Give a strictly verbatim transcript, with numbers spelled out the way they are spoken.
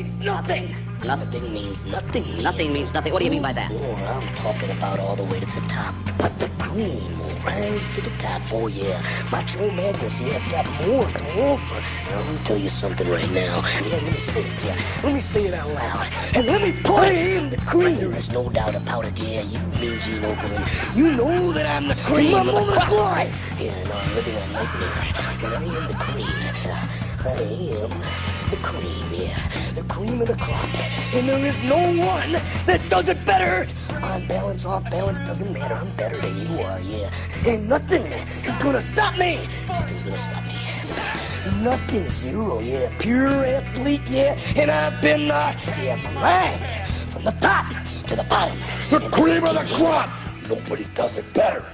means nothing. Nothing means nothing. Nothing means nothing. What do you mean by that? Oh, I'm talking about all the way to the top. But the cream will rise to the top. Oh, yeah. Macho Madness, yeah, has got more to offer. Now, let me tell you something right now. Yeah, let me say it, yeah. Let me say it out loud. And let me play in the cream. There is no doubt about it, yeah. You, mean Gene Okerlund, you know that I'm the cream of the crop. Yeah, no, I'm living a nightmare. And I am the cream. I am the cream, yeah. The cream of the crop. And there is no one that does it better. On balance, off balance, doesn't matter. I'm better than you are, yeah. And nothing is gonna stop me. Nothing's gonna stop me. Nothing, zero, yeah. Pure athlete, yeah. And I've been, uh, yeah, maligned from the top to the bottom. The cream of the crop. Nobody does it better.